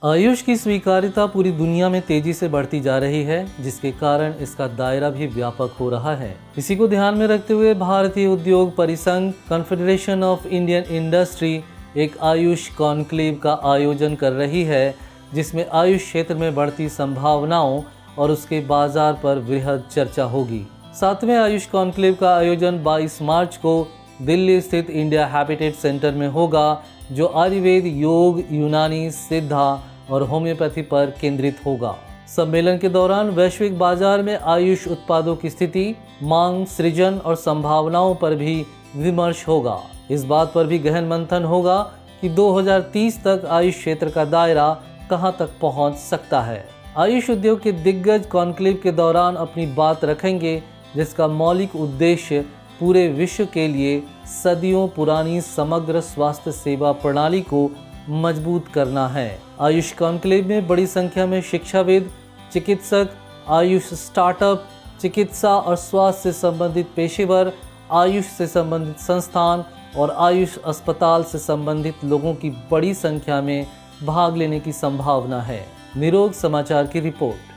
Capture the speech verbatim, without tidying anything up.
आयुष की स्वीकार्यता पूरी दुनिया में तेजी से बढ़ती जा रही है, जिसके कारण इसका दायरा भी व्यापक हो रहा है। इसी को ध्यान में रखते हुए भारतीय उद्योग परिसंघ कॉन्फेडरेशन ऑफ इंडियन इंडस्ट्री एक आयुष कॉन्क्लेव का आयोजन कर रही है, जिसमें आयुष क्षेत्र में बढ़ती संभावनाओं और उसके बाजार पर वृहद चर्चा होगी। सातवें आयुष कॉन्क्लेव का आयोजन बाईस मार्च को दिल्ली स्थित इंडिया हैबिटेट सेंटर में होगा, जो आयुर्वेद, योग, यूनानी, सिद्धा और होम्योपैथी पर केंद्रित होगा। सम्मेलन के दौरान वैश्विक बाजार में आयुष उत्पादों की स्थिति, मांग, सृजन और संभावनाओं पर भी विमर्श होगा। इस बात पर भी गहन मंथन होगा कि दो हज़ार तीस तक आयुष क्षेत्र का दायरा कहां तक पहुंच सकता है। आयुष उद्योग के दिग्गज कॉन्क्लेव के दौरान अपनी बात रखेंगे, जिसका मौलिक उद्देश्य पूरे विश्व के लिए सदियों पुरानी समग्र स्वास्थ्य सेवा प्रणाली को मजबूत करना है। आयुष कॉन्क्लेव में बड़ी संख्या में शिक्षाविद, चिकित्सक, आयुष स्टार्टअप, चिकित्सा और स्वास्थ्य से संबंधित पेशेवर, आयुष से संबंधित संस्थान और आयुष अस्पताल से संबंधित लोगों की बड़ी संख्या में भाग लेने की संभावना है। निरोग समाचार की रिपोर्ट।